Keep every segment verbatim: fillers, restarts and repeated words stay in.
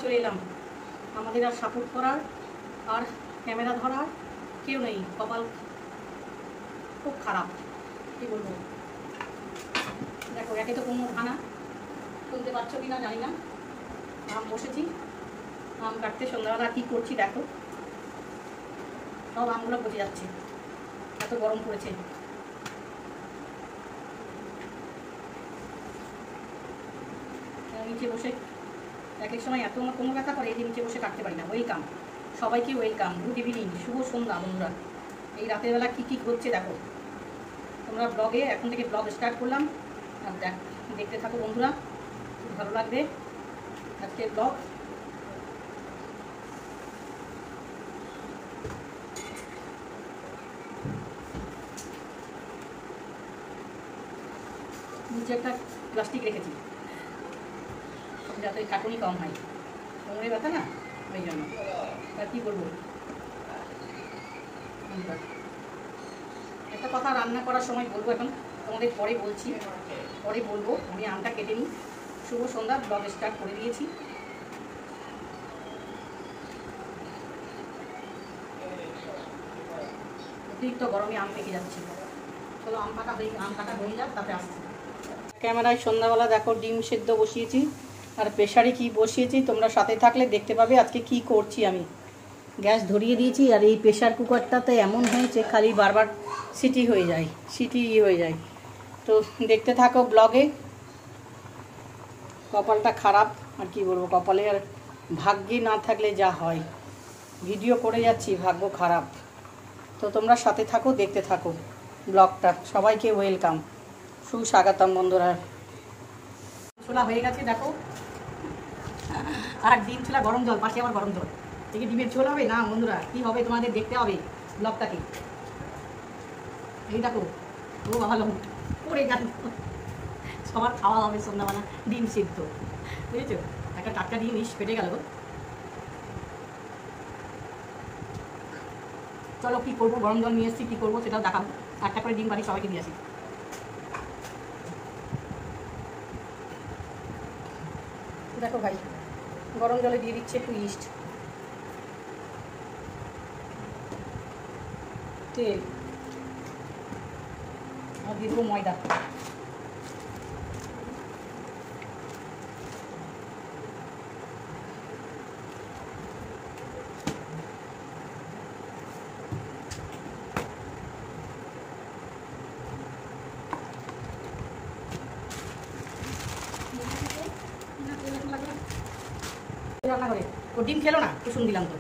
চলে এলাম। আমাদের আর সাপোর্ট করার আর ক্যামেরা ধরার কেউ নেই, কপাল খুব খারাপ, কী বলবো। দেখো একে তো কোনো খানা তুলতে পারছো কি না জানি না। আম বসেছি আম কাটতে, সন্ধ্যাবেলা কী করছি দেখো, সব আমগুলো পচে যাচ্ছে, এত গরম পড়েছে। নিচে বসে এক এক সময় এত আমার কোনো ব্যথা করে, এই যে নিচে বসে কাটতে পারি না। ওয়েলকাম সবাইকে, ওয়েলকাম, গুড ইভিনিং, শুভ সন্ধ্যা বন্ধুরা। এই রাতের বেলা কী কী হচ্ছে দেখো তোমরা ব্লগে। এখন থেকে ব্লগ স্টার্ট করলাম, আর দেখ দেখতে থাকো বন্ধুরা, খুব ভালো লাগবে আজকের ব্লগ। নিচে একটা প্লাস্টিক রেখেছি যাতে খাটুনি কম হয়, কোমরে ব্যথা না, ওই জন্য। আর কী বলবো, একটা কথা রান্না করার সময় বলবো, এখন তোমাদের পরে বলছি, পরে বলবো। আমি আমটা কেটে নিই। শুভ সন্ধ্যা, ব্লগ স্টার্ট করে দিয়েছি। অতিরিক্ত গরমে আম পেকে যাচ্ছে। চলো আম কাটা হয়ে আম কাটা হয়ে যাক, তারপরে আসছি। ক্যামেরায় সন্ধ্যাবেলা দেখো ডিম সেদ্ধ বসিয়েছি, আর প্রেশারে কি বসিয়েছি তোমরা সাথে থাকলে দেখতে পাবে আজকে কি করছি। আমি গ্যাস ধরিয়ে দিয়েছি, আর এই প্রেশার কুকারটাতে এমন হয়েছে খালি বারবার সিটি হয়ে যায়, সিটি ইয়ে হয়ে যায়। তো দেখতে থাকো ব্লগে। কপালটা খারাপ, আর কি বলবো, কপালে আর ভাগ্যে না থাকলে যা হয়। ভিডিও করে যাচ্ছি, ভাগ্য খারাপ। তো তোমরা সাথে থাকো, দেখতে থাকো ব্লগটা। সবাইকে ওয়েলকাম, সুস্বাগতম বন্ধুরা। ছোলা হয়ে গেছে দেখো, আর ডিম ছোলা গরম জল, পাশে আবার গরম জল। থেকে ডিমের ঝোল হবে না বন্ধুরা, কি হবে তোমাদের দেখতে হবে ব্লগটাকে। এই দেখো, ও ভালো পড়ে গেল, সবার খাওয়া হবে সন্ধ্যাবেলা ডিম সিদ্ধ, বুঝেছো। একটা টাটকা ডিম ইস পেটে গেল। চলো কী করবো, গরম জল নিয়ে এসেছি, কী করবো সেটাও দেখাবো। একটা করে ডিম বাড়ি সবাইকে দিয়ে আসি। দেখো ভাই, গরম জলে দিয়ে দিচ্ছে একটু ইস্ট, তেল, আর দিয়ে দেবো ময়দা। রান্না করে ও ডিম খেলো না, কুসুম দিলাম তো।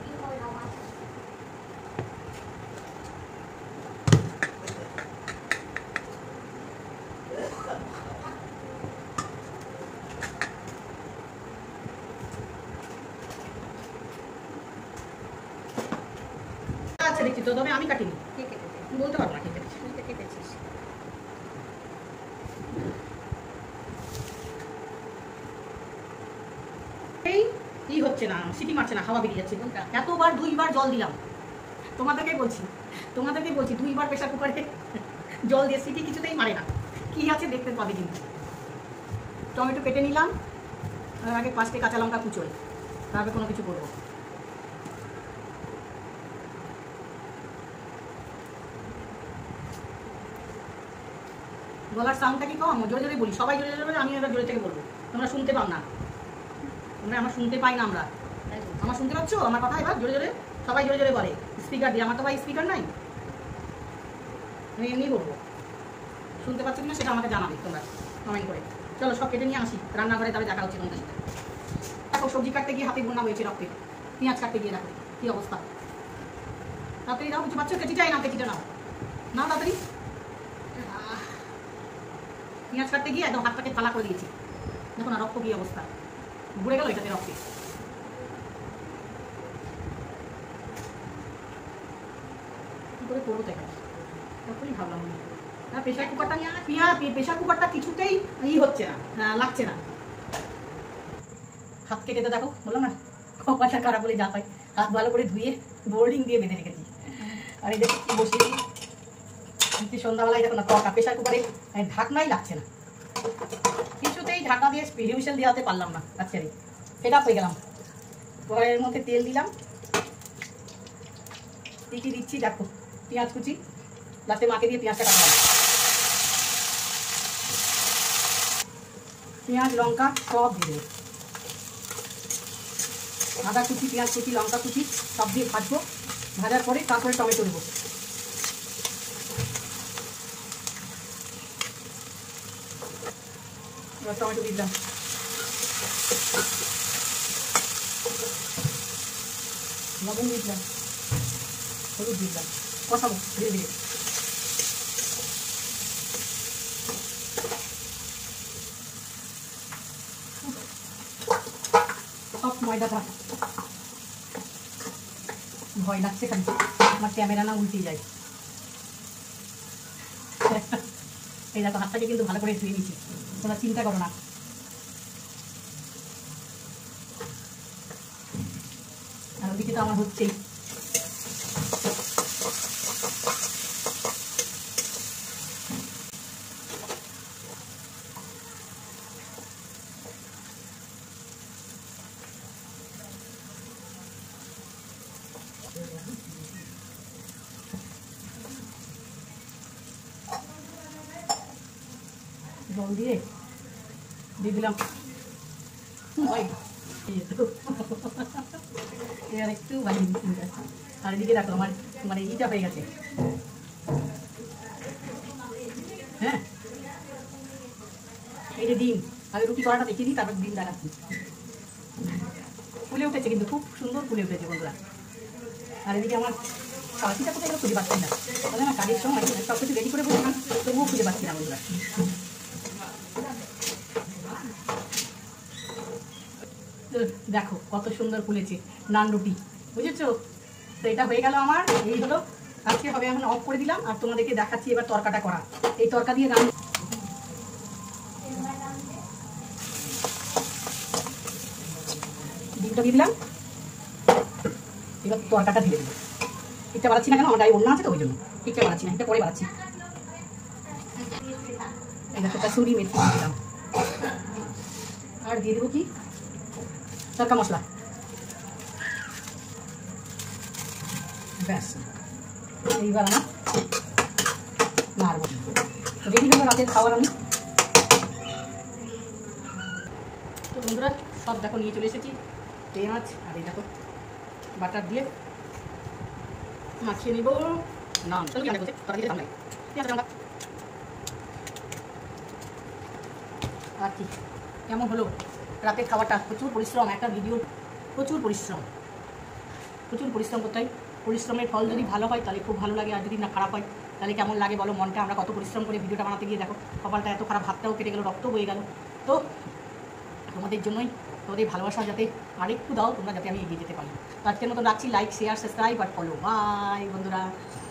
আচ্ছা দেখছি তো, তবে আমি কাটিনি, বলতে পারবো না কে কেটেছি, কেটেছিস। এই কি হচ্ছে না, সিটি মারছে না, হাওয়া বেরিয়ে যাচ্ছে। এতবার দুইবার জল দিলাম, তোমাদেরকে বলছি, তোমাদেরকে বলছি দুইবার প্রেশার কুকারে জল দিয়ে সিটি কিছুতেই মারে না। কি আছে দেখতে পাবে কিন্তু। টমেটো কেটে নিলাম, আগে পাঁচটি কাঁচা লঙ্কা কুচোই, তারপরে কোনো কিছু করবো। গলার সাউন্ডটা কি কম, জোরে জোরে বলি, সবাই জোরে জোরে বলে, আমি এবার জোরে থেকে বলবো। তোমরা শুনতে পাও না, তোমরা আমার শুনতে পাই না। আমরা আমার শুনতে পাচ্ছ আমার কথা এবার জোরে জোরে, সবাই জোরে জোরে বলে স্পিকার দিয়ে। আমার তো ভাই স্পিকার নাই, আমি এমনি বলবো। শুনতে পাচ্ছ কিনা সেটা আমাকে জানাবে তোমরা কমেন্ট করে। চলো সব কেটে নিয়ে আসি রান্নাঘরে, তবে দেখা হচ্ছে তোমাদের সাথে। দেখো সবজি কাটতে গিয়ে হাতে বন্যা হয়েছে রক্তে, পেঁয়াজ কাটতে গিয়ে দেখো কী অবস্থা। তাড়াতাড়ি দাও, কিছু পাচ্ছ, কেটিটাই নাও, কেটিটা নাও, নাও তাড়াতাড়ি। পেঁয়াজ কাটতে গিয়ে একদম হাতটাকে ফালা করে দিয়েছি, দেখো না রক্ত কী অবস্থা, ঘুরে গেল এটাতে রক্তে। কী করে করবো তাই তখনই ভাবলাম না। প্রেশার কুকারটা নিয়ে পিয়া প্রেশার কুকারটা কিছুতেই ই হচ্ছে না, লাগছে না। হাত কেটে তো দেখো, বললাম না কপালটা খারাপ বলে যা হয়। হাত ভালো করে ধুয়ে বোর্ডিং দিয়ে বেঁধে রেখেছি। আর এই দেখো কি বসিয়েছি সন্ধ্যাবেলায়, দেখো না তরকা প্রেশার কুকারে ঢাকনাই লাগছে না, কিছুতেই ঢাকা দিয়ে হুইসেল দেওয়াতে পারলাম না। আজকে ফেড আপ হয়ে গেলাম, কড়াইয়ের মধ্যে তেল দিলাম, কি কি দিচ্ছি দেখো। পেঁয়াজ কুচি, লাস্টে মাকে দিয়ে পেঁয়াজটা কাটলাম। পেঁয়াজ লঙ্কা সব দিয়ে দেবো, আদা কুচি, পেঁয়াজ কুচি, লঙ্কা কুচি সব দিয়ে ভাজবো। ভাজার পরে তারপরে টমেটো দেবো। এবার টমেটো দিলাম, লবণ দিলাম, হলুদ দিলাম, কষাবো ধীরে ধীরে। সব ময়দাটা ভয় লাগছে খালি আমার ক্যামেরা না উল্টে যায়। এই দেখো হাতটাকে কিন্তু ভালো করে ধুয়ে নিচ্ছি, তোমরা চিন্তা করো না। আর ওদিকে তো আমার হচ্ছেই। জল দিয়ে দিয়ে দিলাম এবার একটু বানিয়ে দিচ্ছি। আর এদিকে দেখো আমার মানে ইটা হয়ে গেছে। হ্যাঁ, এই যে ডিম, আগে রুটি করাটা দেখিয়ে দিই, তারপর ডিম দেখাচ্ছি। ফুলে উঠেছে কিন্তু, খুব সুন্দর ফুলে উঠেছে বন্ধুরা। আর এদিকে আমার সাথীটা কোথায় গেলে খুঁজে পাচ্ছি না, তাহলে আমার কাজের সময় সব কিছু রেডি করে বলছিলাম, তবুও খুঁজে পাচ্ছি না বন্ধুরা। দেখো কত সুন্দর ফুলেছে নান রুটি, বুঝেছো? তো এটা হয়ে গেল আমার। এই হলো আজকে হবে, এখন অফ করে দিলাম। আর তোমাদেরকে দেখাচ্ছি এবার তরকাটা করা। এই তরকা দিয়ে রান্না, ডিমটা দিয়ে দিলাম, এবার তরকাটা ঢেলে দিলাম। ঠিকটা বাড়াচ্ছি না কেন, আমার গায়ে অন্য আছে তো ওই জন্য ঠিকটা বাড়াচ্ছি না, এটা পরে বাড়াচ্ছি। এই দেখো কাসুরি মেথি দিলাম, আর দিয়ে দেবো কি তরকা মশলা। ব্যাস, এইবার আমার নাড়বো। রেডি হলো রাতের খাবার। আমি তো বন্ধুরা সব দেখো নিয়ে চলে এসেছি, পেঁয়াজ আর এই দেখো বাটার দিয়ে মাখিয়ে নিব। না আর কি কেমন হলো রাতের খাবারটা? প্রচুর পরিশ্রম, একটা ভিডিও প্রচুর পরিশ্রম, প্রচুর পরিশ্রম করতে হয়। পরিশ্রমের ফল যদি ভালো হয় তাহলে খুব ভালো লাগে, আর যদি না খারাপ হয় তাহলে কেমন লাগে বলো মনটা? আমরা কত পরিশ্রম করে ভিডিওটা বানাতে গিয়ে দেখো কপালটা এত খারাপ, হাতটাও কেটে গেলো, রক্ত বয়ে গেল। তো তোমাদের জন্যই, তোমাদের ভালোবাসা যাতে আরেকটু দাও তোমরা, যাতে আমি এগিয়ে যেতে পারি। তো আজকের মতো রাখছি। লাইক, শেয়ার, সাবস্ক্রাইব আর ফলো। বাই বন্ধুরা।